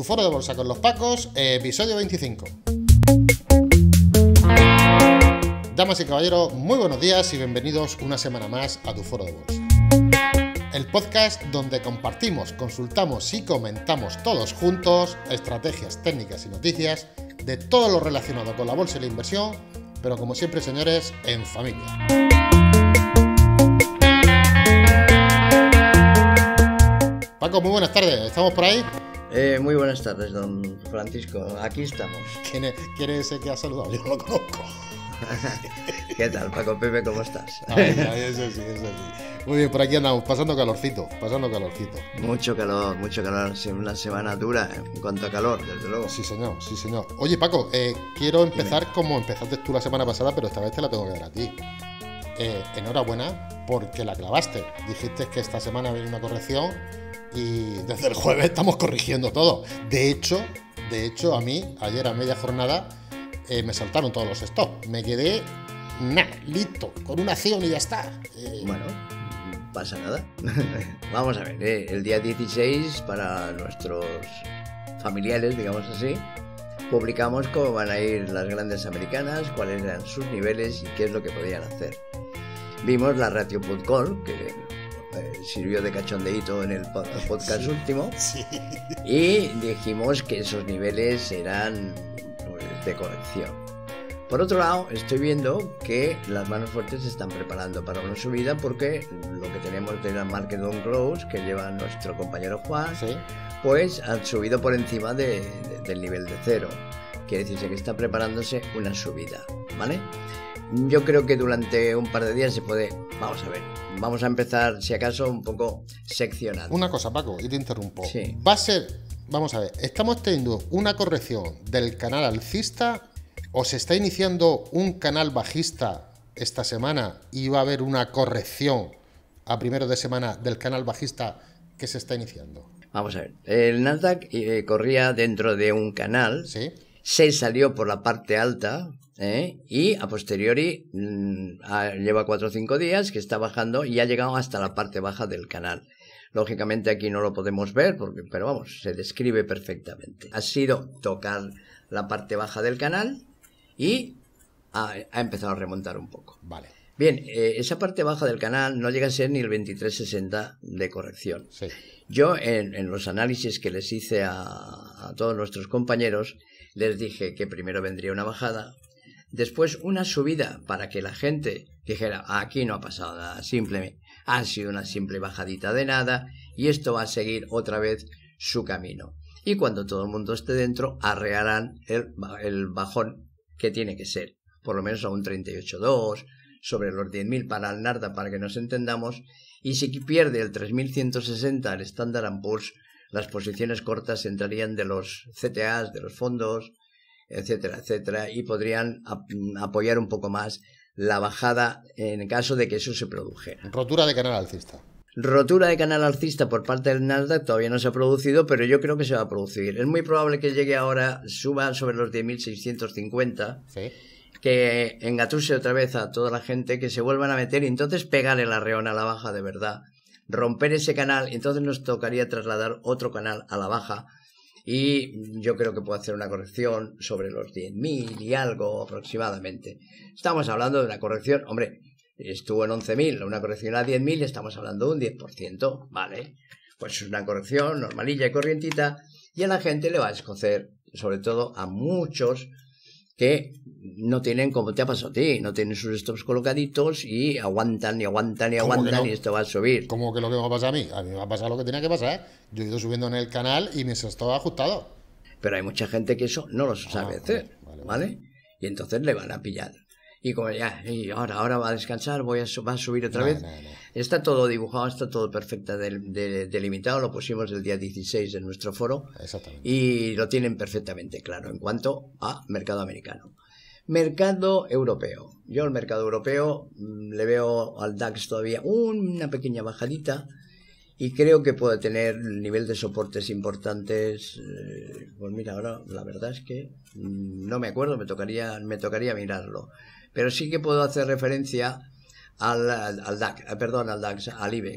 Tu Foro de Bolsa con los Pacos, episodio 25. Damas y caballeros, muy buenos días y bienvenidos una semana más a Tu Foro de Bolsa. El podcast donde compartimos, consultamos y comentamos todos juntos estrategias, técnicas y noticias de todo lo relacionado con la bolsa y la inversión, pero como siempre, señores, en familia. Paco, muy buenas tardes, ¿estamos por ahí? Muy buenas tardes, don Francisco, aquí estamos. ¿Quién es ese que ha saludado? Yo no lo conozco. ¿Qué tal, Paco Pepe, cómo estás? Ay, eso sí. Muy bien, por aquí andamos, pasando calorcito. Mucho calor, una semana dura en cuanto a calor, desde luego. Sí, señor. Oye, Paco, quiero empezar como empezaste tú la semana pasada, pero esta vez te la tengo que dar a ti. Enhorabuena, porque la clavaste. Dijiste que esta semana viene una corrección y desde el jueves estamos corrigiendo todo. De hecho, a mí, ayer a media jornada, me saltaron todos los stops. Me quedé, listo, con una acción y ya está. Bueno, pasa nada. Vamos a ver, el día 16, para nuestros familiares, digamos así, publicamos cómo van a ir las grandes americanas, cuáles eran sus niveles y qué es lo que podían hacer. Vimos la ratio put call, que sirvió de cachondeíto en el podcast último, y dijimos que esos niveles eran de corrección. Por otro lado, estoy viendo que las manos fuertes se están preparando para una subida, porque lo que tenemos de la Market on Close que lleva nuestro compañero Juan, pues han subido por encima del nivel de cero. Quiere decirse que está preparándose una subida, ¿vale? Yo creo que durante un par de días se puede... Vamos a empezar, si acaso, un poco seccionando. Una cosa, Paco, y te interrumpo. Sí. Va a ser... Vamos a ver, ¿estamos teniendo una corrección del canal alcista o se está iniciando un canal bajista esta semana y va a haber una corrección a primero de semana del canal bajista que se está iniciando? Vamos a ver, el Nasdaq corría dentro de un canal, ¿sí? Se salió por la parte alta y a posteriori lleva 4 o 5 días que está bajando y ha llegado hasta la parte baja del canal. Lógicamente aquí no lo podemos ver, pero vamos, se describe perfectamente. Ha sido tocar la parte baja del canal y ha empezado a remontar un poco. Vale. Bien, esa parte baja del canal no llega a ser ni el 23.60 de corrección. Sí. Yo en los análisis que les hice a todos nuestros compañeros, les dije que primero vendría una bajada, después una subida para que la gente dijera, aquí no ha pasado nada, simplemente ha sido una simple bajadita de nada y esto va a seguir otra vez su camino. Y cuando todo el mundo esté dentro, arrearán el bajón que tiene que ser, por lo menos a un 38.2, sobre los 10.000 para el Nasdaq, para que nos entendamos, y si pierde el 3.160 el Standard & Poor's, las posiciones cortas entrarían de los CTAs, de los fondos, etcétera, y podrían apoyar un poco más la bajada en caso de que eso se produjera. Rotura de canal alcista. Rotura de canal alcista por parte del Nasdaq todavía no se ha producido, pero yo creo que se va a producir. Es muy probable que llegue ahora, suba sobre los 10.650, ¿sí? Que engatuse otra vez a toda la gente, que se vuelvan a meter y entonces pegar el arreón a la baja de verdad, romper ese canal, y entonces nos tocaría trasladar otro canal a la baja. Y yo creo que puede hacer una corrección sobre los 10.000 y algo aproximadamente. Estamos hablando de una corrección, hombre, estuvo en 11.000, una corrección a 10.000 y estamos hablando de un 10%, ¿vale? Pues es una corrección normalilla y corrientita y a la gente le va a escocer, sobre todo a muchos que no tienen, como te ha pasado a ti, no tienen sus stops colocaditos y aguantan y esto va a subir. ¿Cómo que lo que me va a pasar a mí? A mí me va a pasar lo que tenía que pasar. Yo he ido subiendo en el canal y me estaba ajustado. Pero hay mucha gente que eso no lo sabe hacer, ¿vale? Y entonces le van a pillar. Y como y ahora va a descansar, va a subir otra vez. No. Está todo dibujado, está todo perfecto delimitado. Lo pusimos el día 16 en nuestro foro. Exactamente. Y lo tienen perfectamente claro en cuanto a mercado americano. Mercado europeo. Yo el mercado europeo le veo al DAX todavía una pequeña bajadita y creo que puede tener nivel de soportes importantes. Pues mira, ahora la verdad es que no me acuerdo, me tocaría mirarlo. Pero sí que puedo hacer referencia al DAX, al IBEX.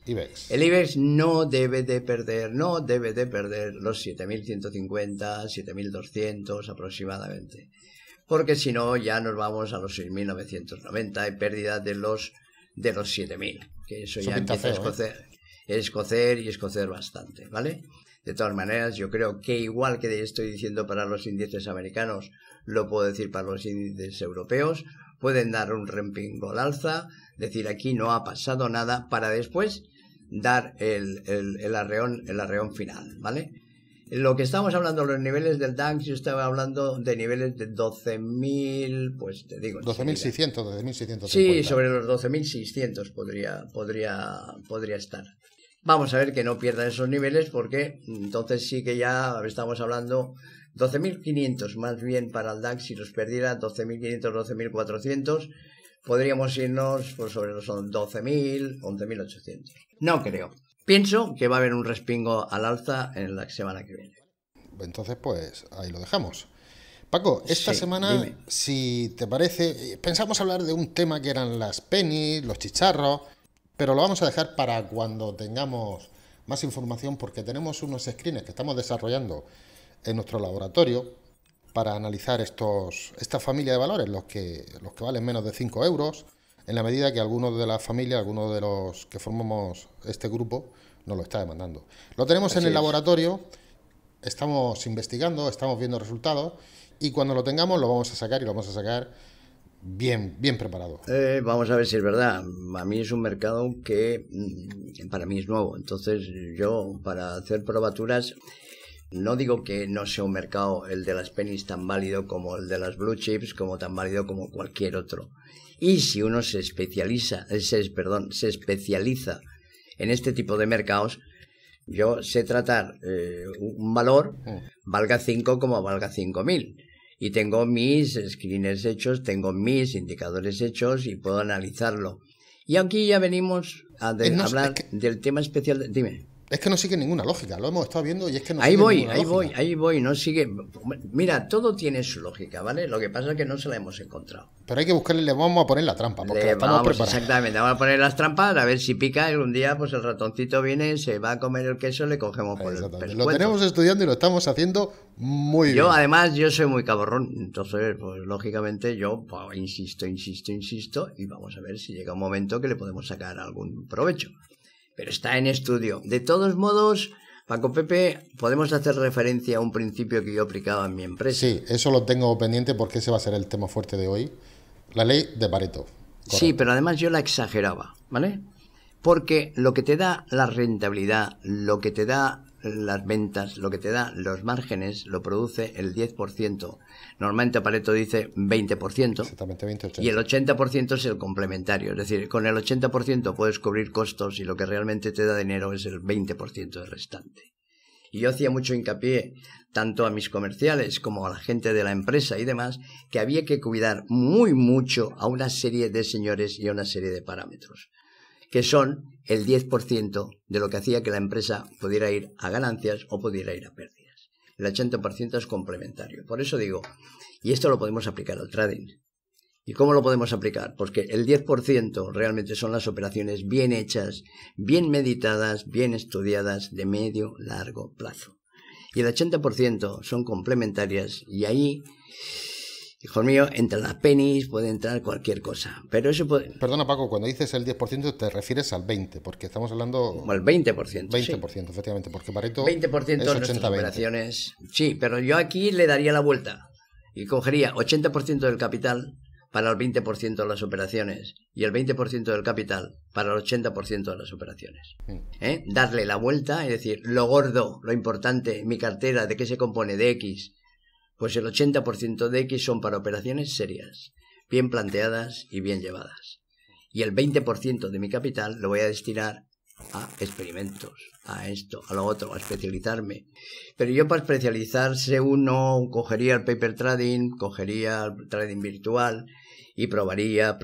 IBEX. El IBEX no debe de perder los 7.150, 7.200 aproximadamente. Porque si no, ya nos vamos a los 6.990 en pérdida de los 7.000. Que eso ya empieza a escocer bastante, ¿vale? De todas maneras, yo creo que igual que estoy diciendo para los índices americanos, lo puedo decir para los índices europeos, pueden dar un respingo al alza, decir aquí no ha pasado nada, para después dar el arreón final, ¿vale? Lo que estamos hablando, los niveles del DAX, yo estaba hablando de niveles de 12.000, pues te digo... 12.600, 12.650. Sí, sobre los 12.600 podría estar. Vamos a ver que no pierdan esos niveles, porque entonces sí que ya estamos hablando 12.500 más bien para el DAX. Si los perdiera 12.500, 12.400, podríamos irnos por sobre los 12.000, 11.800. No creo. Pienso que va a haber un respingo al alza en la semana que viene. Entonces, pues ahí lo dejamos. Paco, esta semana, dime. Si te parece, pensamos hablar de un tema que eran las pennies, los chicharros, pero lo vamos a dejar para cuando tengamos más información, porque tenemos unos screens que estamos desarrollando en nuestro laboratorio para analizar esta familia de valores, los que valen menos de 5 euros, en la medida que algunos de la familia, algunos de los que formamos este grupo, nos lo está demandando. Lo tenemos en el laboratorio, estamos investigando, estamos viendo resultados, y cuando lo tengamos lo vamos a sacar, y lo vamos a sacar bien preparado. Vamos a ver si es verdad. A mí es un mercado que para mí es nuevo. Entonces yo, para hacer probaturas, no digo que no sea un mercado, el de las pennies, tan válido como el de las blue chips, como tan válido como cualquier otro. Y si uno se especializa en este tipo de mercados, yo sé tratar un valor, valga 5 como valga 5.000. Y tengo mis screeners hechos, tengo mis indicadores hechos y puedo analizarlo. Y aquí ya venimos a hablar del tema especial. Dime. Es que no sigue ninguna lógica, lo hemos estado viendo y es que no Ahí sigue ninguna lógica. Ahí voy, no sigue. Mira, todo tiene su lógica, ¿vale? Lo que pasa es que no se la hemos encontrado. Pero hay que buscarle, le vamos a poner la trampa, porque la estamos preparando. Exactamente, vamos a poner las trampas, a ver si pica, y un día pues el ratoncito viene, se va a comer el queso, le cogemos por el pescuezo. Lo tenemos estudiando y lo estamos haciendo muy bien. Además, yo soy muy caborrón, entonces, pues lógicamente yo insisto, y vamos a ver si llega un momento que le podemos sacar algún provecho. Pero está en estudio. De todos modos, Paco Pepe, podemos hacer referencia a un principio que yo aplicaba en mi empresa. Sí, eso lo tengo pendiente porque ese va a ser el tema fuerte de hoy. La ley de Pareto. Correcto. Sí, pero además yo la exageraba, ¿vale? Porque lo que te da la rentabilidad, lo que te da las ventas, lo que te da los márgenes, lo produce el 10%. Normalmente Pareto dice 20%. Exactamente, 20-80. Y el 80% es el complementario. Es decir, con el 80% puedes cubrir costos y lo que realmente te da dinero es el 20% del restante. Y yo hacía mucho hincapié, tanto a mis comerciales como a la gente de la empresa y demás, que había que cuidar muy mucho a una serie de señores y a una serie de parámetros, que son el 10% de lo que hacía que la empresa pudiera ir a ganancias o pudiera ir a pérdidas. El 80% es complementario. Por eso digo, y esto lo podemos aplicar al trading. ¿Y cómo lo podemos aplicar? Porque el 10% realmente son las operaciones bien hechas, bien meditadas, bien estudiadas, de medio, largo plazo. Y el 80% son complementarias, y ahí, hijo mío, entre las pennies puede entrar cualquier cosa. Pero eso puede... Perdona, Paco, cuando dices el 10% te refieres al 20%, porque estamos hablando... Como el 20%. 20%, sí. Efectivamente, porque Pareto 20% de nuestras operaciones. Sí, pero yo aquí le daría la vuelta y cogería 80% del capital para el 20% de las operaciones y el 20% del capital para el 80% de las operaciones. Darle la vuelta y decir, lo gordo, lo importante, mi cartera, ¿de qué se compone? De X. Pues el 80% de X son para operaciones serias, bien planteadas y bien llevadas. Y el 20% de mi capital lo voy a destinar a experimentos, a esto, a lo otro, a especializarme. Pero yo, para especializarse, uno cogería el paper trading, cogería el trading virtual y probaría.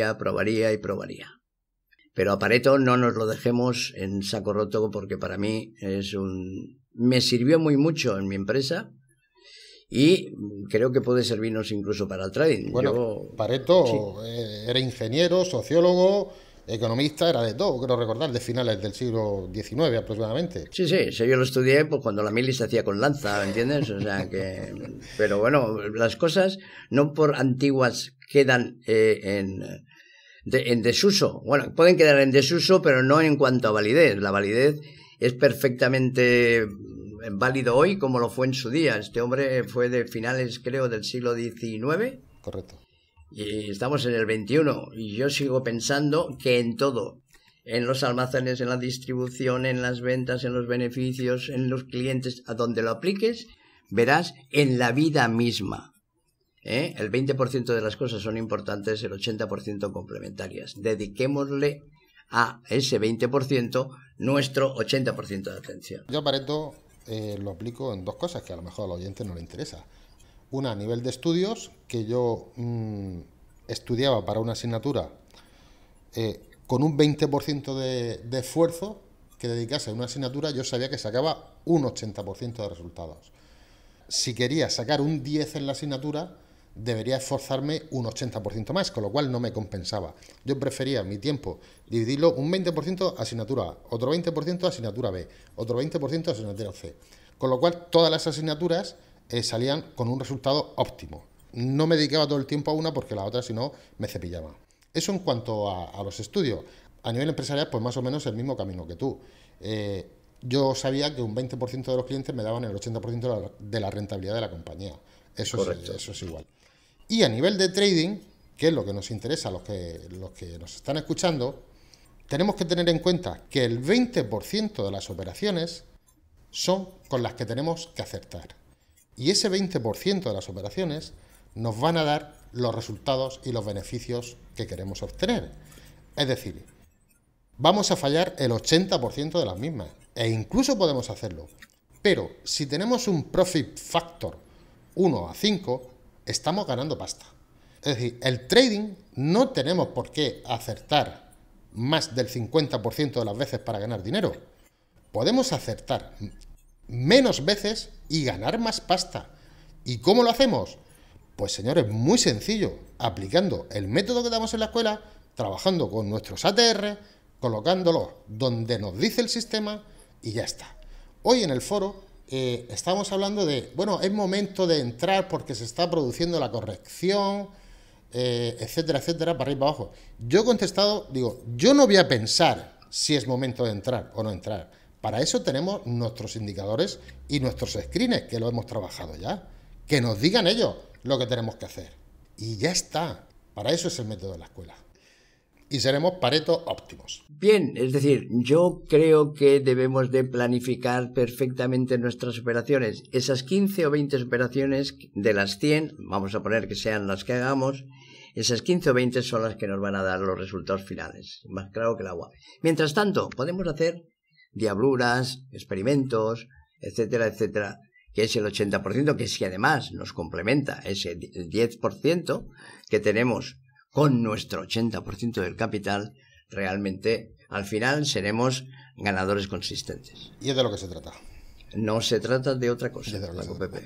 Pero a Pareto no nos lo dejemos en saco roto, porque para mí me sirvió muy mucho en mi empresa. Y creo que puede servirnos incluso para el trading. Bueno, Pareto era ingeniero, sociólogo, economista, era de todo, quiero recordar, de finales del siglo XIX aproximadamente. Sí, yo lo estudié pues, cuando la mili se hacía con lanza, ¿entiendes? O sea que... Pero bueno, las cosas no por antiguas quedan en desuso. Bueno, pueden quedar en desuso, pero no en cuanto a validez. La validez es perfectamente válido hoy como lo fue en su día. Este hombre fue de finales, creo, del siglo XIX. Correcto. Y estamos en el XXI. Y yo sigo pensando que en todo, en los almacenes, en la distribución, en las ventas, en los beneficios, en los clientes, a donde lo apliques, verás en la vida misma. El 20% de las cosas son importantes, el 80% complementarias. Dediquémosle a ese 20% nuestro 80% de atención. Yo a Pareto lo aplico en dos cosas que a lo mejor a los oyentes no les interesa. Una, a nivel de estudios, que yo estudiaba para una asignatura con un 20% de esfuerzo que dedicase a una asignatura, yo sabía que sacaba un 80% de resultados. Si quería sacar un 10 en la asignatura, debería esforzarme un 80% más, con lo cual no me compensaba. Yo prefería mi tiempo dividirlo un 20% asignatura A, otro 20% asignatura B, otro 20% asignatura C. Con lo cual todas las asignaturas salían con un resultado óptimo. No me dedicaba todo el tiempo a una porque la otra, si no, me cepillaba. Eso en cuanto a los estudios. A nivel empresarial, pues más o menos el mismo camino que tú. Yo sabía que un 20% de los clientes me daban el 80% de la rentabilidad de la compañía. Eso es igual. Y a nivel de trading, que es lo que nos interesa a los que nos están escuchando, tenemos que tener en cuenta que el 20% de las operaciones son con las que tenemos que acertar. Y ese 20% de las operaciones nos van a dar los resultados y los beneficios que queremos obtener. Es decir, vamos a fallar el 80% de las mismas. E incluso podemos hacerlo. Pero si tenemos un profit factor 1 a 5, estamos ganando pasta. Es decir, el trading no tenemos por qué acertar más del 50% de las veces para ganar dinero. Podemos acertar menos veces y ganar más pasta. ¿Y cómo lo hacemos? Pues señores, muy sencillo, aplicando el método que damos en la escuela, trabajando con nuestros ATR, colocándolos donde nos dice el sistema y ya está. Hoy en el foro estamos hablando de, bueno, es momento de entrar porque se está produciendo la corrección, etcétera, etcétera, para arriba y para abajo. Yo he contestado, digo, yo no voy a pensar si es momento de entrar o no entrar. Para eso tenemos nuestros indicadores y nuestros screens, que lo hemos trabajado ya. Que nos digan ellos lo que tenemos que hacer. Y ya está. Para eso es el método de la escuela. Y seremos Pareto óptimos. Bien, es decir, yo creo que debemos de planificar perfectamente nuestras operaciones. Esas 15 o 20 operaciones de las 100, vamos a poner que sean las que hagamos, esas 15 o 20 son las que nos van a dar los resultados finales. Más claro que el agua. Mientras tanto, podemos hacer diabluras, experimentos, etcétera, etcétera, que es el 80%, que si además nos complementa ese 10% que tenemos con nuestro 80% del capital, realmente al final seremos ganadores consistentes. Y es de lo que se trata. No se trata de otra cosa, Pepe.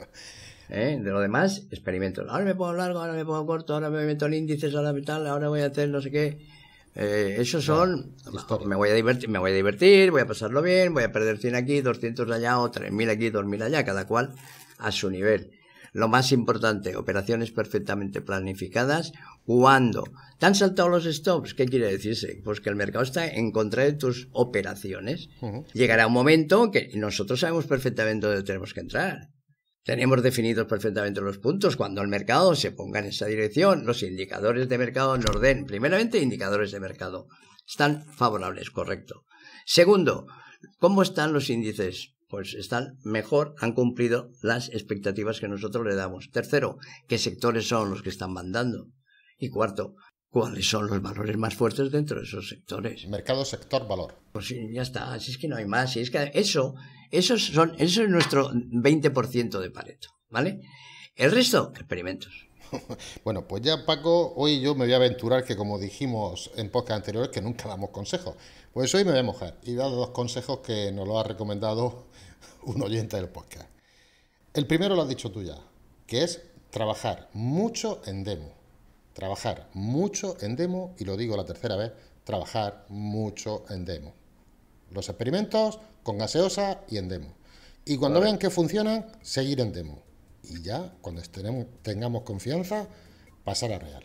De lo demás, experimentos. Ahora me pongo largo, ahora me pongo corto, ahora me meto en índices, ahora me tal, ahora voy a hacer no sé qué. Esos son, me voy a divertir, voy a pasarlo bien, voy a perder 100 aquí, 200 allá, o 3.000 aquí, 2.000 allá, cada cual a su nivel. Lo más importante, operaciones perfectamente planificadas. Cuando te han saltado los stops, ¿qué quiere decirse? Pues que el mercado está en contra de tus operaciones. Llegará un momento que nosotros sabemos perfectamente dónde tenemos que entrar. Tenemos definidos perfectamente los puntos. Cuando el mercado se ponga en esa dirección, los indicadores de mercado nos den, primeramente, indicadores de mercado. Están favorables, correcto. Segundo, ¿cómo están los índices? Pues están mejor, han cumplido las expectativas que nosotros le damos. Tercero, ¿qué sectores son los que están mandando? Y cuarto, ¿cuáles son los valores más fuertes dentro de esos sectores? Mercado, sector, valor. Pues sí, ya está, si es que no hay más, si es que eso es nuestro 20% de Pareto, ¿vale? El resto, experimentos. Bueno, pues ya Paco, hoy yo me voy a aventurar que como dijimos en podcast anteriores que nunca damos consejos. Pues hoy me voy a mojar y he dado 2 consejos que nos lo ha recomendado un oyente del podcast. El primero lo has dicho tú ya, que es trabajar mucho en demo. Trabajar mucho en demo, y lo digo la tercera vez, trabajar mucho en demo. Los experimentos con gaseosa y en demo. Y cuando vean que funcionan, seguir en demo. Y ya, cuando tengamos confianza, pasar a real.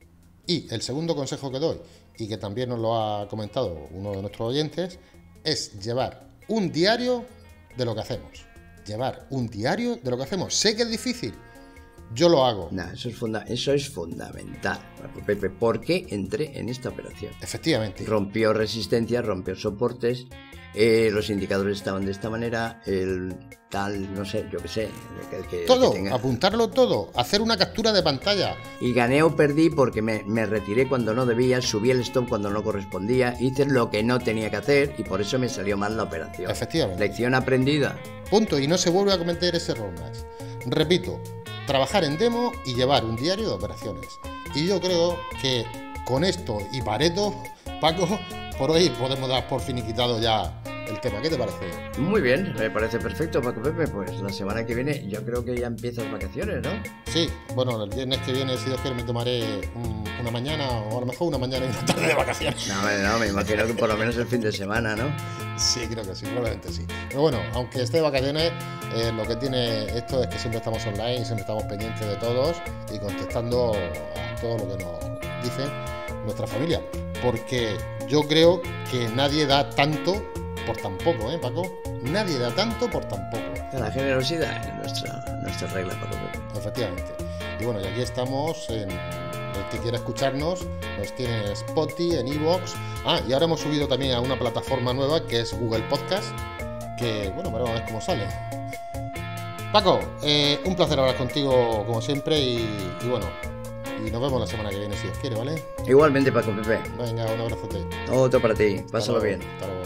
Y el segundo consejo que doy, y que también nos lo ha comentado uno de nuestros oyentes, es llevar un diario de lo que hacemos. Llevar un diario de lo que hacemos. Sé que es difícil. Yo lo hago. Nah, eso es fundamental, Pepe, porque entré en esta operación. Efectivamente. Rompió resistencia, rompió soportes, los indicadores estaban de esta manera, el tal, no sé, yo qué sé. Todo, apuntarlo todo, hacer una captura de pantalla. Y gané o perdí porque me retiré cuando no debía, subí el stop cuando no correspondía, hice lo que no tenía que hacer y por eso me salió mal la operación. Efectivamente. Lección aprendida. Punto, y no se vuelve a cometer ese error más. Repito, trabajar en demo y llevar un diario de operaciones. Y yo creo que con esto y Pareto, Paco, por hoy podemos dar por finiquitado ya el tema. ¿Qué te parece? Muy bien, me parece perfecto, Paco Pepe. Pues la semana que viene yo creo que ya empiezan vacaciones, ¿no? Sí, bueno, el viernes que viene, si Dios quiere, me tomaré una mañana o a lo mejor una mañana y una tarde de vacaciones. No, me imagino que por lo menos el fin de semana, ¿no? Sí, creo que sí, probablemente sí. Pero bueno, aunque esté de vacaciones, lo que tiene esto es que siempre estamos online, siempre estamos pendientes de todos y contestando a todo lo que nos dice nuestra familia. Porque yo creo que nadie da tanto por tan poco, ¿eh, Paco? Nadie da tanto por tan poco. La generosidad es nuestra regla, Paco Pepe. Efectivamente. Y bueno, y aquí estamos en... El que quiera escucharnos nos tiene en Spotify, en iVoox. Y ahora hemos subido también a una plataforma nueva que es Google Podcast. Que, bueno, veremos a ver cómo sale. Paco, un placer hablar contigo como siempre y bueno, y nos vemos la semana que viene si Dios quiere, ¿vale? Igualmente, Paco Pepe. Venga, un abrazote. Otro para ti. Pásalo bien. Hasta luego.